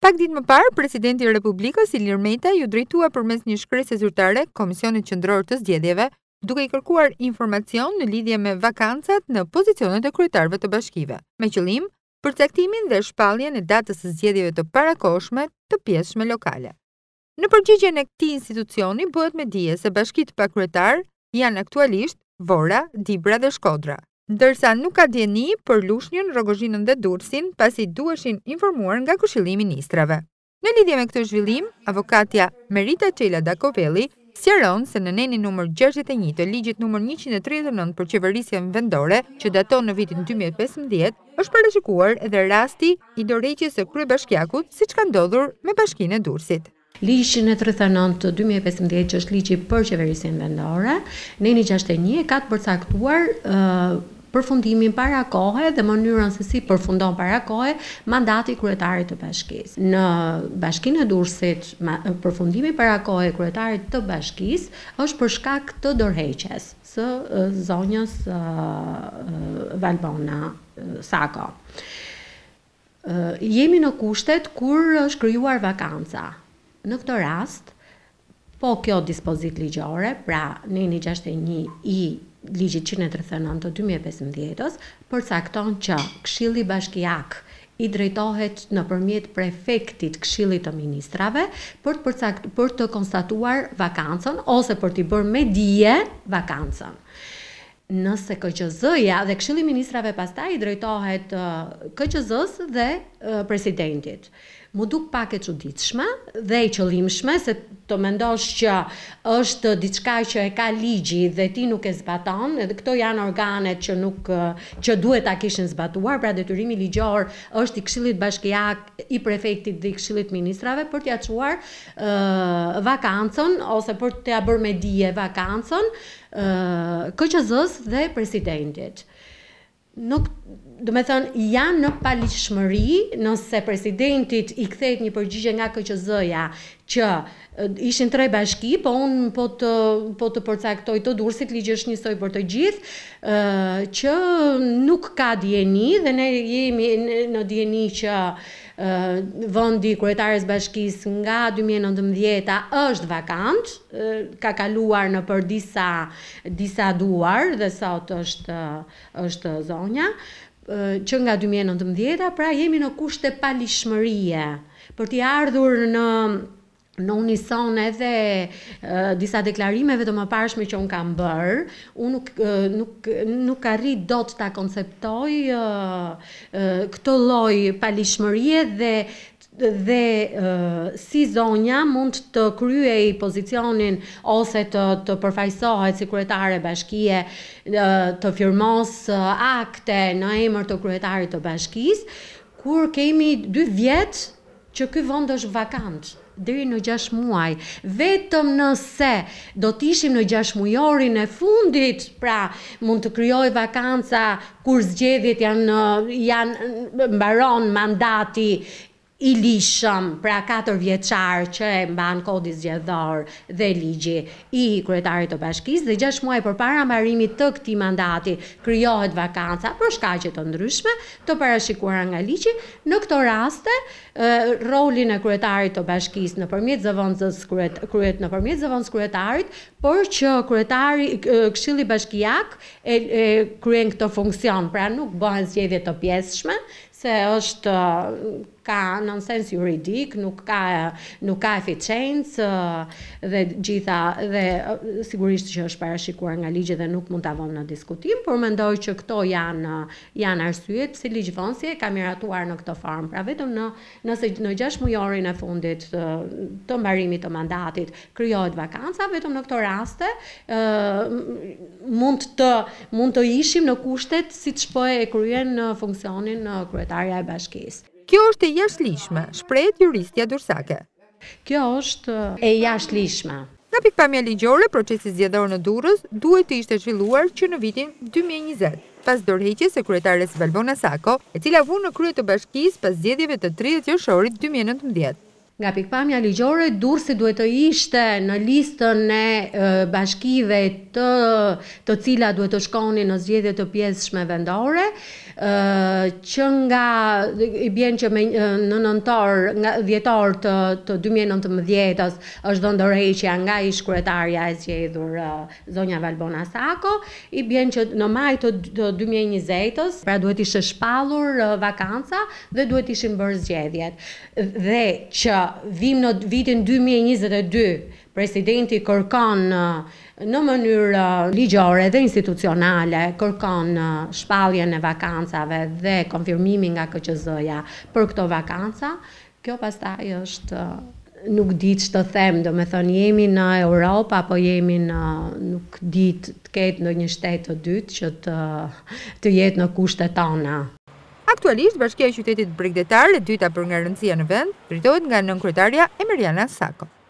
Pak ditë më parë, presidenti i Republikës Ilir Meta ju drejtua përmes një shkresë zyrtare Komisionit Qendror të Zgjedhjeve, duke i kërkuar informacion në lidhje me vakancat në pozicionet e kryetarëve të bashkive, me qëllim përcaktimin dhe shpalljen e datës së zgjedhjeve të parakohshme të pjesëshme lokale. Në përgjigjen e këtij institucioni bëhet me dije se bashkitë pa kryetar janë aktualisht Vora, Dibra dhe Shkodra, ndërsa nuk ka dieni për Lushnjën, Rogozhinën dhe Durrësin, pasi duheshin informuar nga Këshilli i Ministrave. Në lidhje me këtë zhvillim, avokatja Merita Çela Dakovelli sqaron se në nenin numër 61 të ligjit numër 139 për qeverisjen vendore, që daton në vitin 2015, është parashikuar edhe rasti i dorëheqjes së kryebashkiakut, siç ka ndodhur me Bashkinë e Durrësit. Ligji 139 të 2015, që është ligji për qeverisjen vendore, neni 61 ka të përcaktuar përfundimin para kohe dhe mënyrën se si përfundon para kohe mandati i kryetarit të bashkisë. Në Bashkinë e Durrësit, përfundimi para kohe i kryetarit të bashkisë është për shkak të dorëheqjes së zonjës Valbona Sako. Jemi në kushtet kur është krijuar vakanca. Në këtë rast, po kjo dispozit ligjore, pra neni 61 i ligjit 139 të 2015-s, përcakton që Këshilli Bashkiak i drejtohet nëpërmjet prefektit Këshillit të Ministrave për të konstatuar vakancën ose për t'i bërë me dije vakancën. Nëse KQZ-ja dhe Këshilli i Ministrave pastaj i drejtohet KQZ-s dhe presidentit. Mu duk pak e çuditshme dhe e qëllimshme, se të mendosh që është diçka që e ka ligji dhe ti nuk e zbaton, edhe këto janë organet që duhet ta kishin zbatuar, pra detyrimi ligjor është i Këshillit Bashkiak, i prefektit dhe i Këshillit Ministrave për t'ia çuar vakancën ose për t'ia bërë me dije vakancën KQZ-s dhe presidentit. Do me thënë, janë në paligjshmëri nëse presidentit i kthehet një përgjigje nga KQZ-ja që ishin 3 bashki, po unë po të përcaktoj të Durrësit, ligji është njësoj për të gjithë, që nuk ka dieni dhe ne jemi në dieni që vendi kryetares bashkisë nga 2019 është vakant, ka kaluar në për disa duar dhe sot është zonja, që nga 2019, pra jemi në kushte paligjshmërie për t'i ardhur në unison edhe disa deklarimeve të mëparshme që unë kam bërë, unë nuk arrit dot ta konceptoj këtë lloj paligjshmërie dhe si zonja mund të kryej pozicionin ose të përfaqësohet si kryetare bashkie, të firmos akte në emër të kryetarit të bashkisë, kur kemi 2 vjet që ky vend është vakant deri në 6 muaj. Vetëm nëse do t'ishim në 6 mujorin e fundit, pra mund të krijoj vakanca kur zgjedhjet janë mbaron mandati i lishëm, pra 4 vjeçar që e mban kodi zgjedhor dhe ligji i kryetarit të bashkisë, dhe 6 muaj përpara mbarimit të këtij mandati krijohet vakanca për shkaqe të ndryshme të parashikuara nga ligji. Në këto raste, rolin e kryetarit të bashkisë nëpërmjet zëvendësës kryet nëpërmjet zëvendës kryetarit, por që Këshilli Bashkiak e kryen këtë funksion, pra nuk bëhen zgjedhje të pjesshme, se ka nonsens juridik, nuk ka eficiencë dhe sigurisht që është parashikuar nga ligji dhe nuk mund ta vëmë në diskutim, por mendoj që këto janë arsyet pse ligjvënësia ka miratuar në këtë formë. Pra vetëm nëse në 6 mujorin e fundit të mbarimit të mandatit krijohet vakanca, vetëm në këto raste mund të ishim në kushtet siç po e kryen funksionin kryetarja e bashkisë. Kjo është e jashtëligjshme, shprehet juristja Dursake. Kjo është e jashtëligjshme. Nga pikpamja ligjore, procesi zgjedhor në Durrës duhet të ishte zhvilluar që në vitin 2020, pas dorëheqjes së kryetares Valbona Sako, e cila vu në krye të bashkisë pas zgjedhjeve të 30 qershorit 2019. Nga pikpamja ligjore, Durrësi duhet të ishte në listën e bashkive të cilat duhet të shkonin në zgjedhje të pjesshme vendore, që i bjen që në nëntor, nga dhjetor të 2019 është dhënë dorëheqja nga ish-kryetarja e zgjedhur zonja Valbona Sako, i bjen që në maj të 2020-s, pra duhet ishte shpallur vakanca dhe duhet ishin bërë zgjedhjet. Dhe që vim në vitin 2022, presidenti kërkon në mënyrë ligjore dhe institucionale, kërkon shpalljen e vakancave dhe konfirmimin nga KQZ-ja për këto vakanca. Kjo pastaj është nuk di që të them, do me thënë jemi në Europë apo jemi në nuk di të ketë ndonjë shtet të dytë që të jetë në kushtet tona. Aktualisht, Bashkia e Qytetit Bregdetar, e dyta për nga rëndësia në vend, drejtohet nga nënkryetaria Emeriana Sako.